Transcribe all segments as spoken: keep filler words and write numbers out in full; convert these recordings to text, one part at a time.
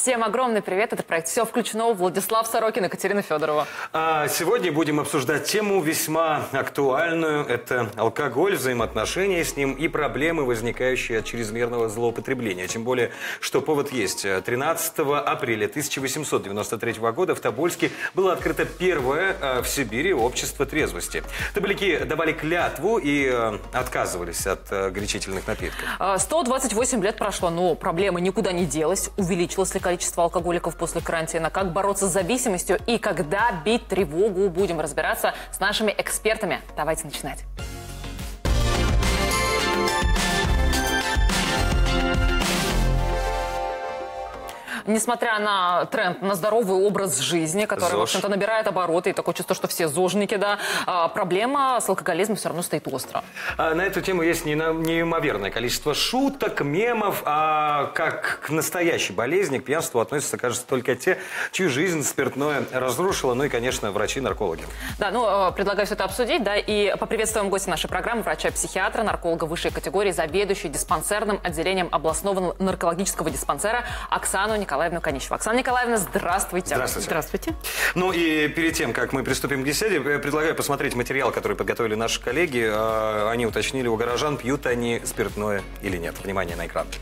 Всем огромный привет. Это проект «Все включено». Владислав Сорокин и Катерина Федорова. А сегодня будем обсуждать тему весьма актуальную. Это алкоголь, взаимоотношения с ним и проблемы, возникающие от чрезмерного злоупотребления. Тем более, что повод есть. тринадцатого апреля тысяча восемьсот девяносто третьего года в Тобольске было открыто первое в Сибири общество трезвости. Тоболяки давали клятву и отказывались от горячительных напитков. сто двадцать восемь лет прошло, но проблема никуда не делась. Увеличилось ли количество алкоголиков после карантина? Как бороться с зависимостью и когда бить тревогу? Будем разбираться с нашими экспертами. Давайте начинать. Несмотря на тренд на здоровый образ жизни, который, ЗОЖ. в общем-то, набирает обороты, и такое чувство, что все зожники, да, а, проблема с алкоголизмом все равно стоит остро. А на эту тему есть неимоверное количество шуток, мемов, а как к настоящей болезни, к пьянству относятся, кажется, только те, чью жизнь спиртное разрушило, ну и, конечно, врачи-наркологи. Да, ну, предлагаю все это обсудить, да, и поприветствуем гостя нашей программы, врача-психиатра, нарколога высшей категории, заведующей диспансерным отделением областного наркологического диспансера Оксану Николаевну. Николаевну Конищеву. Оксана Николаевна, здравствуйте. Здравствуйте. Здравствуйте. Ну и перед тем, как мы приступим к беседе, предлагаю посмотреть материал, который подготовили наши коллеги. Они уточнили у горожан, пьют они спиртное или нет. Внимание на экран.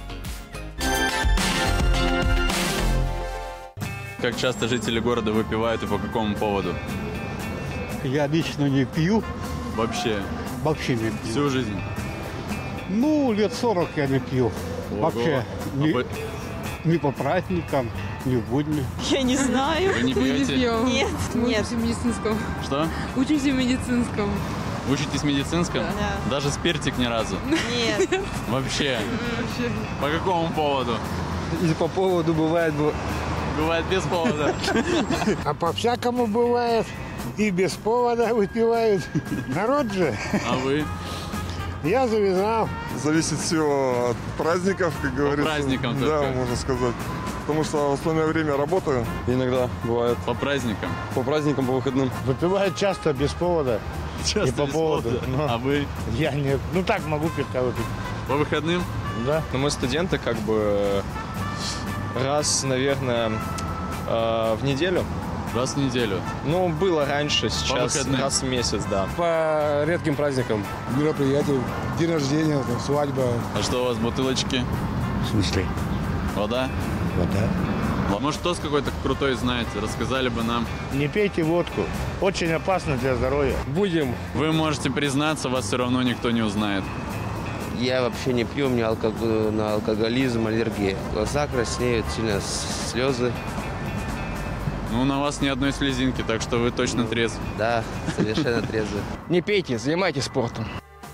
Как часто жители города выпивают и по какому поводу? Я обычно не пью. Вообще? Вообще не пью. Всю жизнь? Ну, лет сорок я не пью. Ого. Вообще. Не... А вы... Ни по праздникам, ни в будни. Я не знаю. Вы не Мы пьете? не пьем. Нет, Мы нет. учимся в медицинском. Что? Учимся в медицинском. Учитесь в медицинском? Да. Даже спиртик ни разу? Нет. Вообще? Вообще. По какому поводу? И по поводу бывает... Бывает без повода. А по-всякому бывает. И без повода выпивают. Народ же. А вы? Я завязал. Зависит все от праздников, как говорится. По праздникам Да, только. можно сказать. Потому что в остальное время работаю. Иногда бывает. По праздникам? По праздникам, по выходным. Выпивают часто без повода. Часто И по без поводу. повода. Но А вы? Я нет. Ну так могу пивка выпить. По выходным? Да. Но мы студенты как бы раз, наверное, э, в неделю. Раз в неделю? Ну, было раньше, сейчас выходным? раз в месяц, да. По редким праздникам. Мероприятия. День рождения, там, свадьба. А что у вас, бутылочки? В смысле? Вода? Вода. А может, кто с какой-то крутой знаете? Рассказали бы нам. Не пейте водку. Очень опасно для здоровья. Будем. Вы можете признаться, вас все равно никто не узнает. Я вообще не пью, у меня алкоголь, на алкоголизм, аллергия. Глаза краснеют, сильно слезы. Ну, на вас ни одной слезинки, так что вы точно трезв. Да, совершенно трезвый. Не пейте, занимайтесь спортом.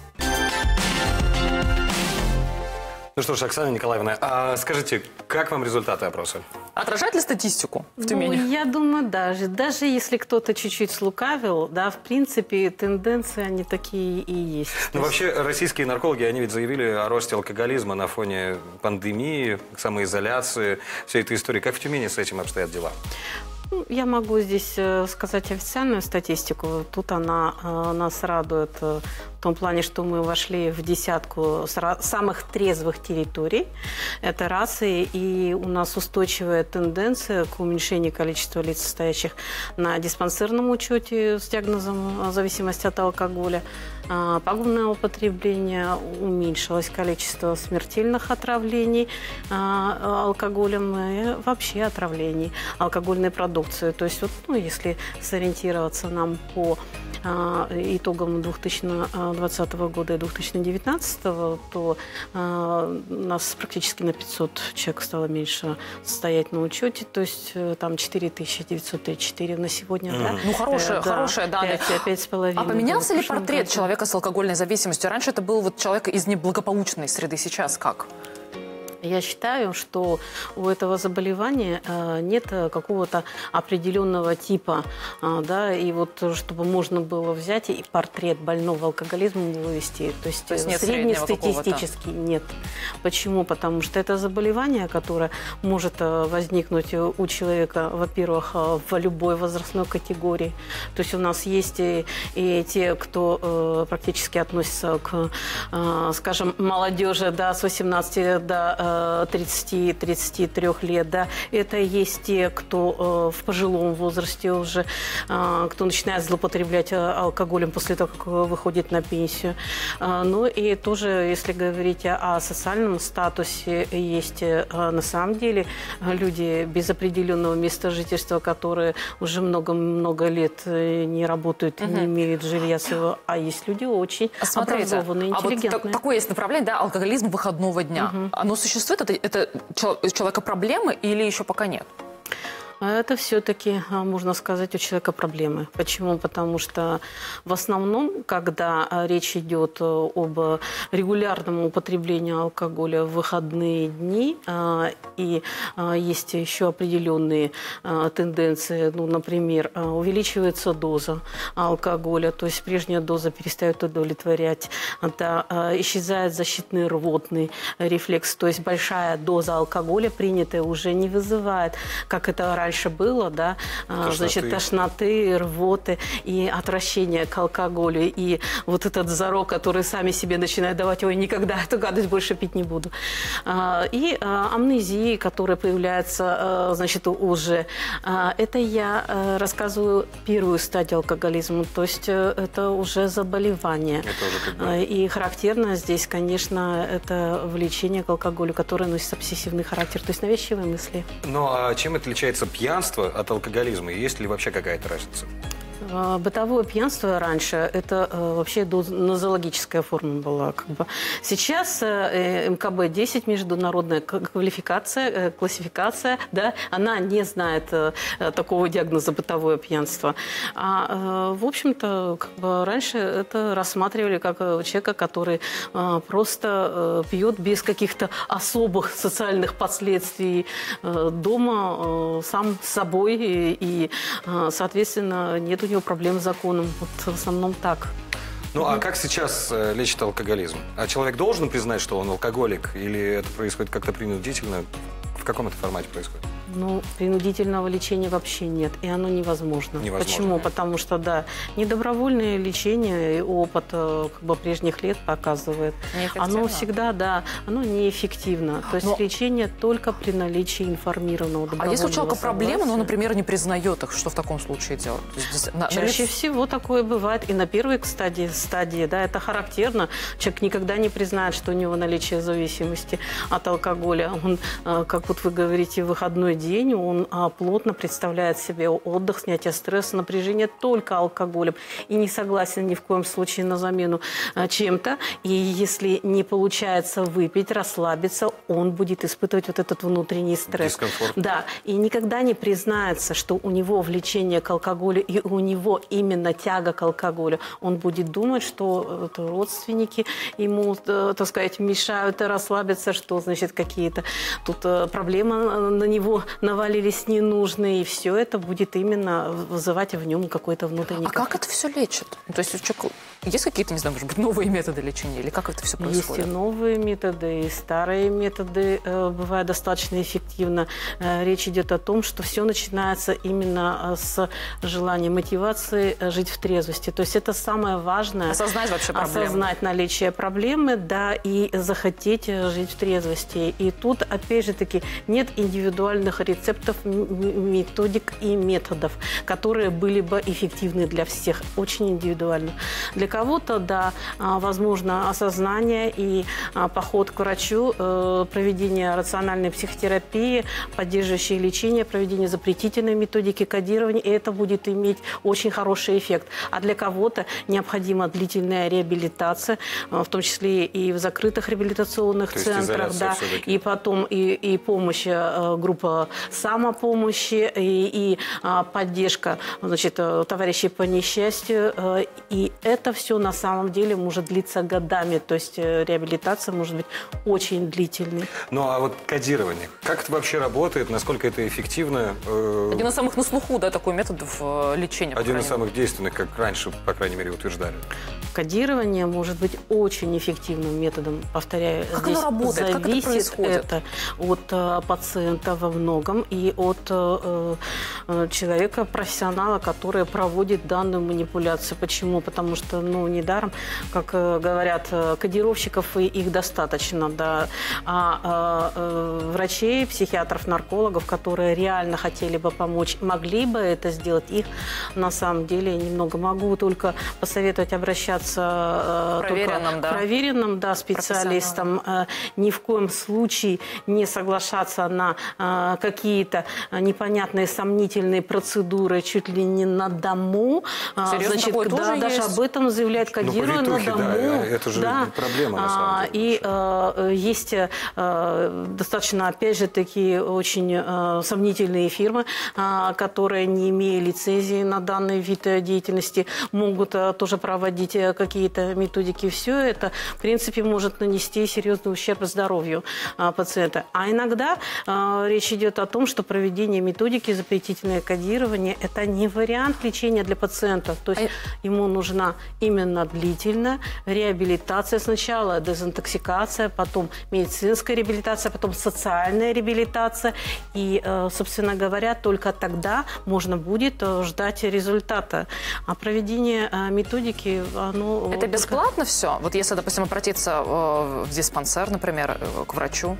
Ну что ж, Оксана Николаевна, а скажите, как вам результаты опроса? Отражает ли статистику в Тюмени? Ну, я думаю, даже. Даже если кто-то чуть-чуть слукавил, да, в принципе, тенденции они такие и есть. Ну, вообще, российские наркологи, они ведь заявили о росте алкоголизма на фоне пандемии, самоизоляции, всей этой истории. Как в Тюмени с этим обстоят дела? Ну, я могу здесь э, сказать официальную статистику. Тут она э, нас радует э, в том плане, что мы вошли в десятку самых трезвых территорий. Это раз. И, и у нас устойчивая тенденция к уменьшению количества лиц, состоящих на диспансерном учете с диагнозом зависимости от алкоголя. Э, пагубное употребление, уменьшилось количество смертельных отравлений э, алкоголем и вообще отравлений алкогольной продукции. То есть, вот, ну, если сориентироваться нам по а, итогам две тысячи двадцатого года и две тысячи девятнадцатого, то а, у нас практически на пятьсот человек стало меньше состоять на учете. То есть там четыре тысячи девятьсот тридцать четыре на сегодня. Mm. Да? Ну, хорошие, э, хорошие да, данные. пять с половиной. А поменялся ли прошлом портрет году. человека с алкогольной зависимостью? Раньше это был вот человек из неблагополучной среды. Сейчас как? Я считаю, что у этого заболевания э, нет какого-то определенного типа, э, да, и вот чтобы можно было взять и портрет больного алкоголизмом вывести. То есть, То есть нет среднестатистически нет. Почему? Потому что это заболевание, которое может возникнуть у человека, во-первых, в любой возрастной категории. То есть у нас есть и, и те, кто э, практически относится к, э, скажем, молодежи, да, с восемнадцати до тридцати-тридцати трёх лет, да, это есть те, кто в пожилом возрасте уже, кто начинает злоупотреблять алкоголем после того, как выходит на пенсию. Ну и тоже, если говорить о социальном статусе, есть на самом деле люди без определенного места жительства, которые уже много-много лет не работают, угу. не имеют жилья своего, а есть люди очень Смотрите, образованные, интеллигентные. А вот такое есть направление, да, алкоголизм выходного дня. Угу. Оно существует? Это, это у человека проблемы или еще пока нет? Это все-таки, можно сказать, у человека проблемы. Почему? Потому что в основном, когда речь идет об регулярном употреблении алкоголя в выходные дни, и есть еще определенные тенденции, ну, например, увеличивается доза алкоголя, то есть прежняя доза перестает удовлетворять, да, исчезает защитный рвотный рефлекс, то есть большая доза алкоголя, принятая, уже не вызывает, как это раньше раньше было, да, тошноты. Значит, тошноты, рвоты и отвращение к алкоголю. И вот этот зарок, который сами себе начинают давать, ой, никогда эту гадость больше пить не буду. И амнезии, которые появляются, значит, уже. Это я рассказываю первую стадию алкоголизма, то есть это уже заболевание. Это уже и характерно здесь, конечно, это влечение к алкоголю, которое носит обсессивный характер, то есть навязчивые мысли. Ну, а чем отличается пьянство от алкоголизма? И есть ли вообще какая-то разница? Бытовое пьянство раньше это вообще нозологическая форма была. Как бы. Сейчас эм ка бэ десять, международная квалификация, классификация, да, она не знает такого диагноза бытовое пьянство. А, в общем-то, как бы раньше это рассматривали как человека, который просто пьет без каких-то особых социальных последствий дома, сам с собой, и, соответственно, нет у него проблем с законом. Вот в основном так. Ну, а как сейчас э, лечат алкоголизм? А человек должен признать, что он алкоголик? Или это происходит как-то принудительно? В каком это формате происходит? Ну, принудительного лечения вообще нет, и оно невозможно. невозможно. Почему? Потому что, да, недобровольное лечение, и опыт как бы, прежних лет показывает, оно всегда, да, оно неэффективно. То есть Но... лечение только при наличии информированного добровольного. А если у человека согласия. проблемы, но, например, не признает их, что в таком случае делать? Есть, на, Чаще на... всего такое бывает. И на первой стадии, стадии, да, это характерно. Человек никогда не признает, что у него наличие зависимости от алкоголя. Он, как вот вы говорите, в выходной день он а, плотно представляет себе отдых, снятие стресса, напряжение только алкоголем и не согласен ни в коем случае на замену а, чем-то. И если не получается выпить, расслабиться, он будет испытывать вот этот внутренний стресс. Дискомфорт. Да, и никогда не признается, что у него влечение к алкоголю и у него именно тяга к алкоголю. Он будет думать, что это родственники ему, так сказать, мешают расслабиться, что, значит, какие-то тут проблемы на него навалились ненужные, и все это будет именно вызывать в нем какой-то внутренний А конфликт. как это все лечат? То есть у человека есть какие-то, не знаю, может быть, новые методы лечения? Или как это все происходит? Есть и новые методы, и старые методы э, бывают достаточно эффективно. Э, речь идет о том, что все начинается именно с желания, мотивации жить в трезвости. То есть это самое важное. Осознать вообще проблему. Осознать наличие проблемы, да, и захотеть жить в трезвости. И тут, опять же таки, нет индивидуальных рецептов, методик и методов, которые были бы эффективны для всех. Очень индивидуально. Для кого-то, да, возможно, осознание и поход к врачу, проведение рациональной психотерапии, поддерживающее лечение, проведение запретительной методики кодирования, и это будет иметь очень хороший эффект. А для кого-то необходима длительная реабилитация, в том числе и в закрытых реабилитационных То центрах, да, и потом и, и помощь, группа самопомощи, и, и поддержка, значит, товарищей по несчастью, и это все на самом деле может длиться годами, то есть реабилитация может быть очень длительной. Ну а вот кодирование, как это вообще работает, насколько это эффективно? Один из самых на слуху, да, такой метод в лечении. Один из самых действенных, как раньше, по крайней мере, утверждали. Кодирование может быть очень эффективным методом, повторяю, как здесь оно работает? Как зависит это происходит? это от э, пациента во многом и от э, э, человека, профессионала, который проводит данную манипуляцию. Почему? Потому что ну, недаром, как э, говорят, э, кодировщиков и их достаточно, да, а э, э, врачей, психиатров, наркологов, которые реально хотели бы помочь, могли бы это сделать, их на самом деле немного. Могу только посоветовать обращаться э, проверенным, только да. к проверенным, да, специалистам, э, ни в коем случае не соглашаться на э, какие-то непонятные, сомнительные процедуры чуть ли не на дому. Серьезно, Значит, такое да, тоже даже есть? об этом заявляют, кодируя ну, на дому. Да, это же да. проблема, на самом деле. И э, есть э, достаточно, опять же, такие очень э, сомнительные фирмы, э, которые, не имея лицензии на данный вид деятельности, могут э, тоже проводить э, какие-то методики. Все это, в принципе, может нанести серьезный ущерб здоровью э, пациента. А иногда э, речь идет о том, что проведение методики, запретительное кодирование – это не вариант лечения для пациента. То есть а... ему нужна именно длительная реабилитация. Сначала дезинтоксикация, потом медицинская реабилитация, потом социальная реабилитация. И, э, собственно говоря, только тогда можно будет э, ждать результата. А проведение э, методики, оно… Это бесплатно все? Вот если, допустим, обратиться э, в диспансер, например, э, к врачу?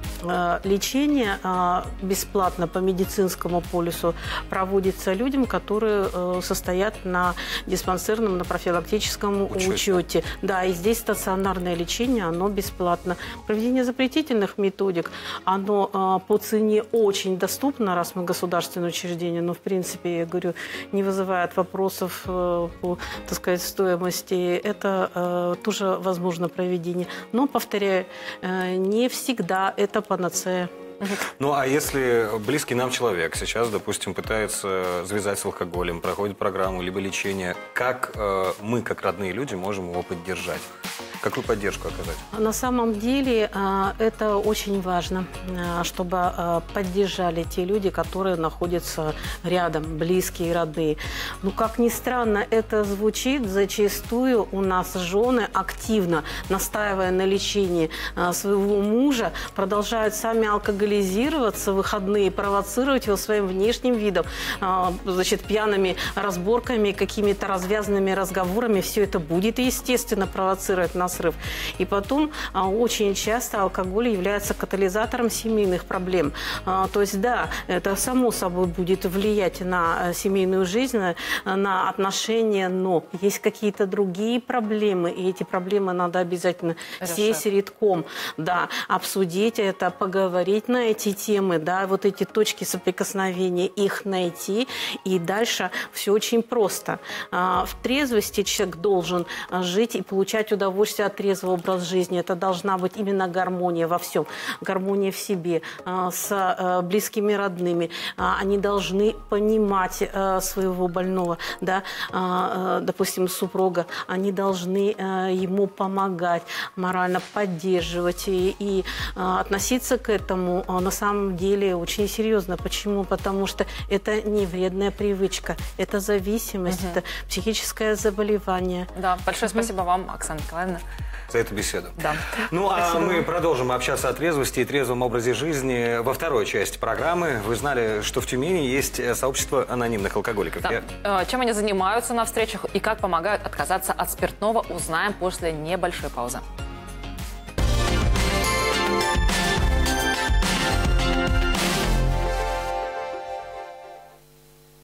Лечение бесплатно по медицинскому полису проводится людям, которые состоят на диспансерном, на профилактическом учете. учете. Да, и здесь стационарное лечение, оно бесплатно. Проведение запретительных методик, оно по цене очень доступно, раз мы государственное учреждение, но, в принципе, я говорю, не вызывает вопросов по, так сказать, стоимости. Это тоже возможно проведение. Но, повторяю, не всегда это панацея. Ну, а если близкий нам человек сейчас, допустим, пытается завязать с алкоголем, проходит программу, либо лечение, как э, мы, как родные люди, можем его поддержать? Какую поддержку оказать? На самом деле э, это очень важно, э, чтобы э, поддержали те люди, которые находятся рядом, близкие, родные. Ну, как ни странно это звучит, зачастую у нас жены, активно настаивая на лечении э, своего мужа, продолжают сами алкоголизироваться в выходные, провоцировать его своим внешним видом, значит, пьяными разборками, какими-то развязанными разговорами. Все это будет, естественно, провоцировать на срыв. И потом очень часто алкоголь является катализатором семейных проблем. То есть, да, это само собой будет влиять на семейную жизнь, на отношения, но есть какие-то другие проблемы, и эти проблемы надо обязательно сесть редком, да, обсудить это, поговорить на эти темы, да, вот эти точки соприкосновения, их найти, и дальше все очень просто. В трезвости человек должен жить и получать удовольствие от трезвого образа жизни. Это должна быть именно гармония во всем. Гармония в себе, с близкими, родными. Они должны понимать своего больного, да, допустим, супруга. Они должны ему помогать, морально поддерживать и, и относиться к этому на самом деле очень серьезно. Почему? Потому что это не вредная привычка, это зависимость, угу. это психическое заболевание. Да, большое угу. спасибо вам, Оксана Николаевна. За эту беседу. Да. Ну, спасибо. А мы продолжим общаться о трезвости и трезвом образе жизни во второй части программы. Вы знали, что в Тюмени есть сообщество анонимных алкоголиков. Да. Я... Чем они занимаются на встречах и как помогают отказаться от спиртного, узнаем после небольшой паузы.